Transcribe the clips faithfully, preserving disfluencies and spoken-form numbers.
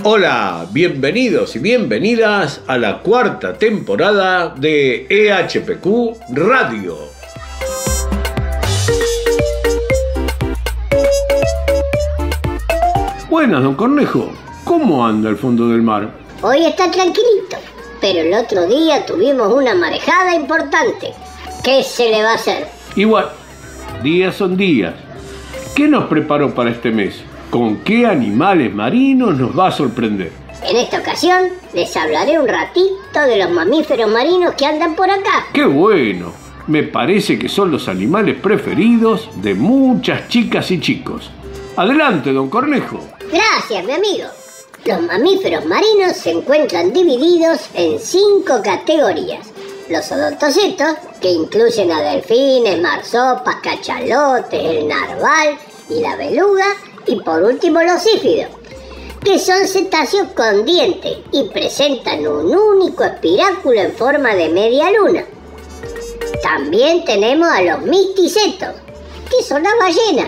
Hola, bienvenidos y bienvenidas a la cuarta temporada de E H P Q Radio. Buenas, don Cornejo. ¿Cómo anda el fondo del mar? Hoy está tranquilito, pero el otro día tuvimos una marejada importante. ¿Qué se le va a hacer? Igual, días son días. ¿Qué nos preparó para este mes? ¿Con qué animales marinos nos va a sorprender? En esta ocasión les hablaré un ratito de los mamíferos marinos que andan por acá. ¡Qué bueno! Me parece que son los animales preferidos de muchas chicas y chicos. Adelante, don Cornejo. Gracias, mi amigo. Los mamíferos marinos se encuentran divididos en cinco categorías. Los odontocetos, que incluyen a delfines, marsopas, cachalotes, el narval y la beluga. Y por último los sífidos, que son cetáceos con dientes y presentan un único espiráculo en forma de media luna. También tenemos a los misticetos, que son las ballenas.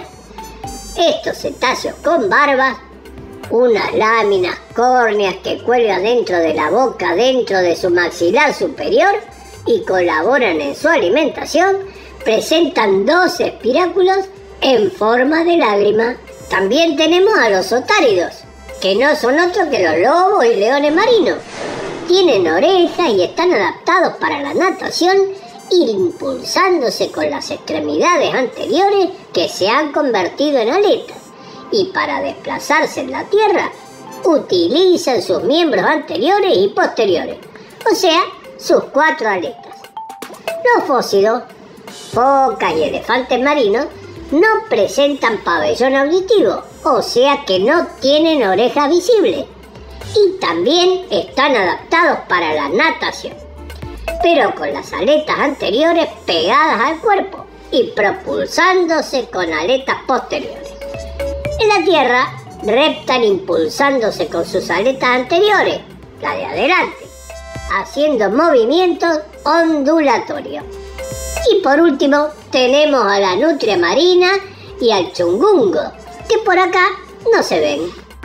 Estos cetáceos con barbas, unas láminas córneas que cuelgan dentro de la boca, dentro de su maxilar superior y colaboran en su alimentación, presentan dos espiráculos en forma de lágrima. También tenemos a los otáridos, que no son otros que los lobos y leones marinos. Tienen orejas y están adaptados para la natación, impulsándose con las extremidades anteriores que se han convertido en aletas. Y para desplazarse en la tierra, utilizan sus miembros anteriores y posteriores, o sea, sus cuatro aletas. Los fósidos, focas y elefantes marinos, no presentan pabellón auditivo, o sea que no tienen orejas visibles. Y también están adaptados para la natación, pero con las aletas anteriores pegadas al cuerpo y propulsándose con aletas posteriores. En la tierra, reptan impulsándose con sus aletas anteriores, la de adelante, haciendo movimientos ondulatorios. Y por último, tenemos a la nutria marina y al chungungo, que por acá no se ven.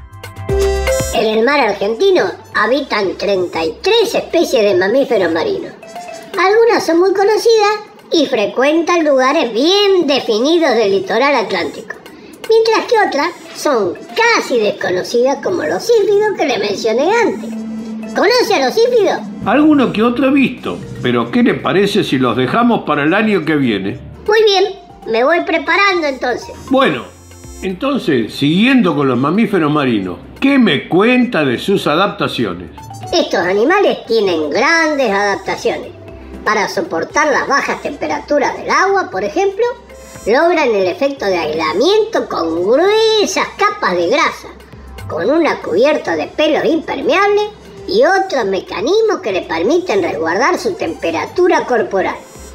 En el mar argentino habitan treinta y tres especies de mamíferos marinos. Algunas son muy conocidas y frecuentan lugares bien definidos del litoral atlántico, mientras que otras son casi desconocidas, como los sífidos que le mencioné antes. ¿Conoce a los sífidos? Alguno que otro he visto, pero ¿qué le parece si los dejamos para el año que viene? Muy bien, me voy preparando entonces. Bueno, entonces, siguiendo con los mamíferos marinos, ¿qué me cuenta de sus adaptaciones? Estos animales tienen grandes adaptaciones. Para soportar las bajas temperaturas del agua, por ejemplo, logran el efecto de aislamiento con gruesas capas de grasa, con una cubierta de pelos impermeables y otros mecanismos que le permiten resguardar su temperatura corporal.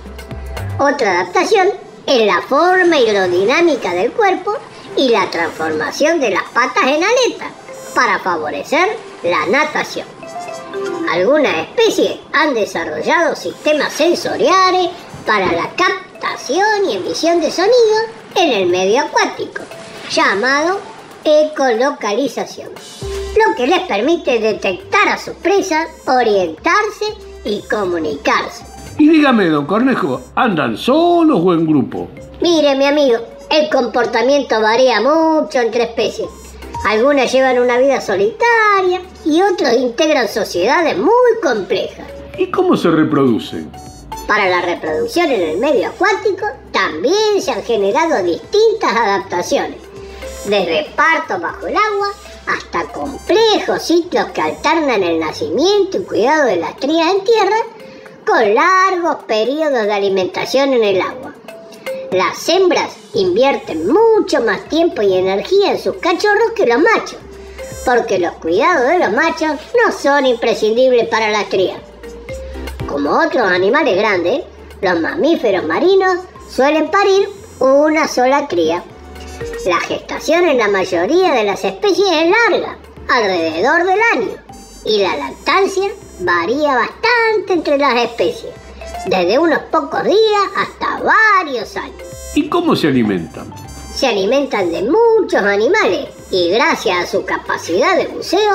Otra adaptación es la forma hidrodinámica del cuerpo y la transformación de las patas en aletas para favorecer la natación. Algunas especies han desarrollado sistemas sensoriales para la captación y emisión de sonido en el medio acuático, llamado ecolocalización, lo que les permite detectar a sus presas, orientarse y comunicarse. Y dígame, don Cornejo, ¿andan solos o en grupo? Mire, mi amigo, el comportamiento varía mucho entre especies. Algunas llevan una vida solitaria y otros integran sociedades muy complejas. ¿Y cómo se reproducen? Para la reproducción en el medio acuático también se han generado distintas adaptaciones, desde partos bajo el agua hasta complejos ciclos que alternan el nacimiento y cuidado de las crías en tierra con largos periodos de alimentación en el agua. Las hembras invierten mucho más tiempo y energía en sus cachorros que los machos, porque los cuidados de los machos no son imprescindibles para las crías. Como otros animales grandes, los mamíferos marinos suelen parir una sola cría. La gestación en la mayoría de las especies es larga, alrededor del año, y la lactancia varía bastante entre las especies, desde unos pocos días hasta varios años. ¿Y cómo se alimentan? Se alimentan de muchos animales y gracias a su capacidad de buceo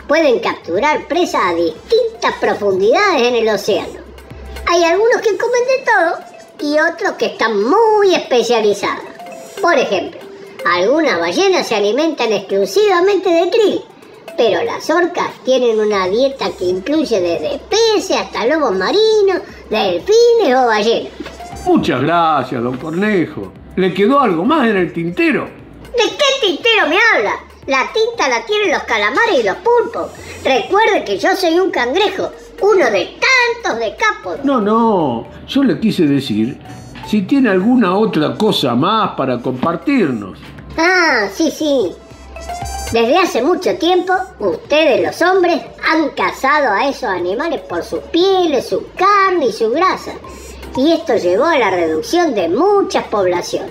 pueden capturar presas a distintas profundidades en el océano. Hay algunos que comen de todo y otros que están muy especializados. Por ejemplo, algunas ballenas se alimentan exclusivamente de krill, pero las orcas tienen una dieta que incluye desde peces hasta lobos marinos, delfines o ballenas. Muchas gracias, don Cornejo. ¿Le quedó algo más en el tintero? ¿De qué tintero me habla? La tinta la tienen los calamares y los pulpos. Recuerde que yo soy un cangrejo, uno de tantos decápodos. No, no, yo le quise decir si tiene alguna otra cosa más para compartirnos. Ah, sí, sí. Desde hace mucho tiempo, ustedes los hombres han cazado a esos animales por sus pieles, su carne y su grasa. Y esto llevó a la reducción de muchas poblaciones.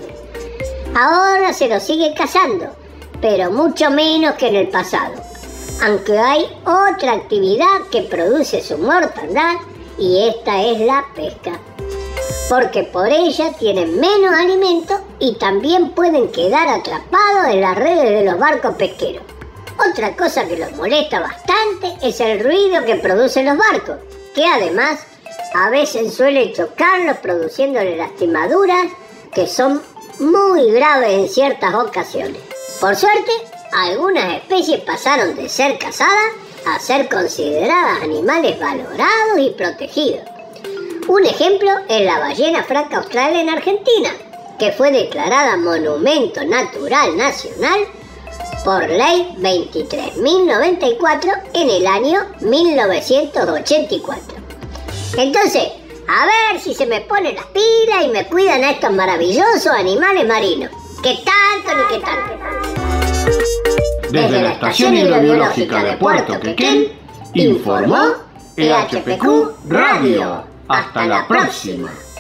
Ahora se los sigue cazando, pero mucho menos que en el pasado. Aunque hay otra actividad que produce su mortandad, y esta es la pesca. Porque por ella tienen menos alimento y también pueden quedar atrapados en las redes de los barcos pesqueros. Otra cosa que los molesta bastante es el ruido que producen los barcos, que además a veces suele chocarlos produciéndole lastimaduras que son muy graves en ciertas ocasiones. Por suerte, algunas especies pasaron de ser cazadas a ser consideradas animales valorados y protegidos. Un ejemplo es la ballena franca austral en Argentina, que fue declarada Monumento Natural Nacional por Ley veintitrés mil noventa y cuatro en el año mil novecientos ochenta y cuatro. Entonces, a ver si se me ponen las pilas y me cuidan a estos maravillosos animales marinos. ¿Qué tanto ni qué tanto? Desde la Estación Hidrobiológica de Puerto Quequén, informó E H P Q Radio. Hasta la próxima.